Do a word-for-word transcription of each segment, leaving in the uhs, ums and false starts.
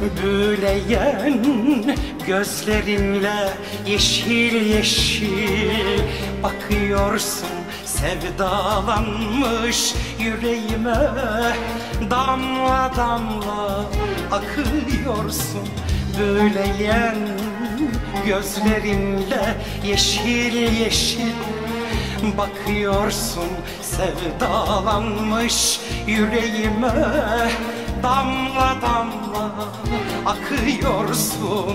büyüleyen gözlerinle yeşil yeşil bakıyorsun. Sevdalanmış yüreğime damla damla akıyorsun. Büyüleyen gözlerinle yeşil yeşil bakıyorsun. Sevdalanmış yüreğime damla damla akıyorsun.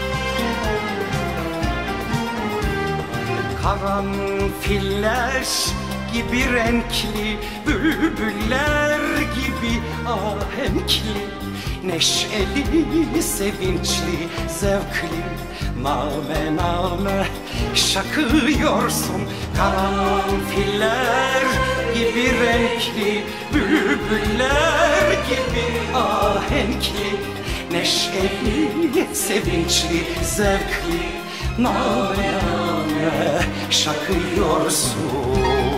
Karanfiller gibi renkli, bülbüller gibi ahenkli, neşeli, sevinçli, zevkli, name name şakıyorsun. Karanfiller gibi renkli, bülbüller gibi ahenkli, neşeli, sevinçli, zevkli, name name şakıyorsun.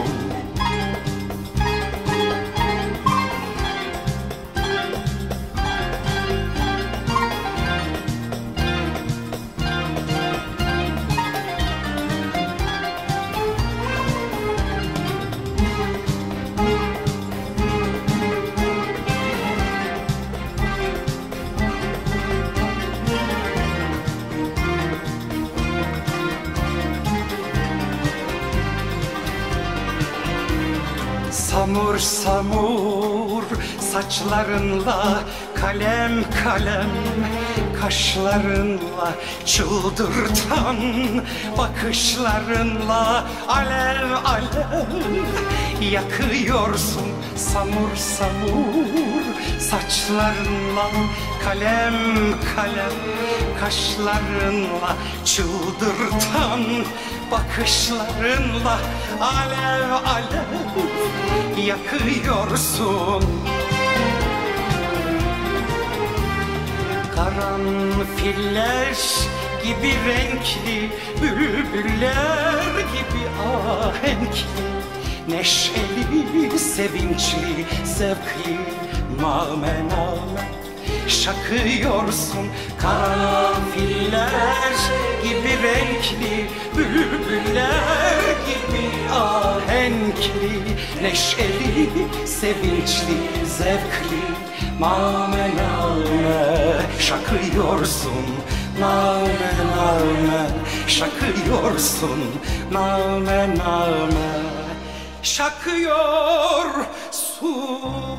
Samur samur saçlarınla kalem kalem kaşlarınla çıldırtan bakışlarınla alev alev yakıyorsun. Samur samur saçlarınla kalem kalem kaşlarınla çıldırtan bakışlarınla alev alev yakıyorsun. Karanfiller gibi renkli, bülbüller gibi ahenkli, neşeli, sevinçli, zevkli, name name şakıyorsun. Karanfiller gibi renkli, bülbüller gibi ahenkli, neşeli, sevinçli, zevkli, name name şakıyorsun. Name name şakıyorsun. Name name şakıyorsun.